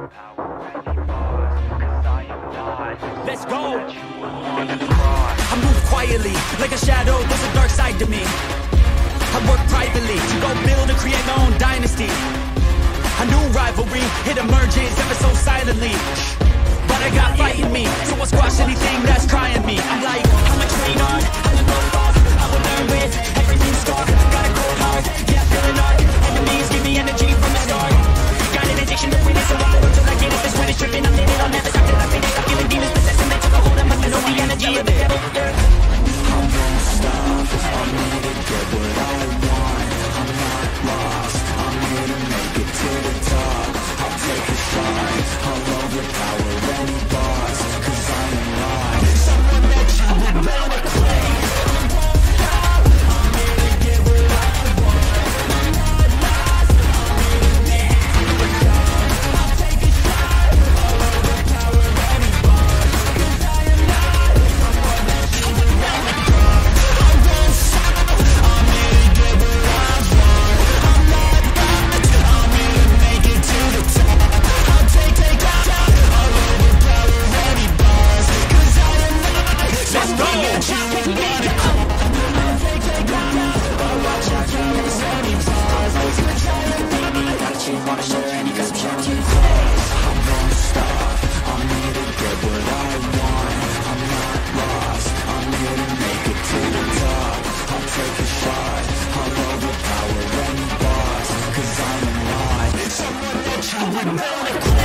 Let's go. I move quietly, like a shadow, there's a dark side to me. I work privately, to go build and create my own dynasty. A new rivalry, it emerges ever so silently. But I got fight in me, so I'll squash anything that's trying me. I'm like, I'm a train hard, I'm a go fast. I will learn with everything scarred. Got a cold heart, yeah, feeling hard. Enemies give me energy from the start. Got an addiction to win it, so I go till I get it. This when it's tripping, I'm in it, I'll never stop till I finish. I'm feeling demons possessing, they took a hold of me. I know the energy of the devil. I won't stop, I'm here to get what I want. I'm not lost, I'm here to make it to the top. I'll take a shot, I'll overpower any boss. Cause I am not someone that you would wanna claim. I won't stop, I'm here to get what I want. I'm not lost, I'm here to make it to the top. I'll take a shot, I'll overpower any boss. Cause I am not someone that you would wanna claim. I won't stop, I'm here to get what I want. I'm not lost, I'm here to make it to the top. I'll take a shot, I'll overpower any boss. Cause I am not someone that you would wanna claim. I'll take a shot, I'll watch out for any boss. Cause I am not got you wanna share any conception you face. I won't stop, I'm here to get what I want. I'm not lost, I'm here to make it to the top. I'll take a shot, I'll overpower any boss. Cause I am not someone that you would wanna claim.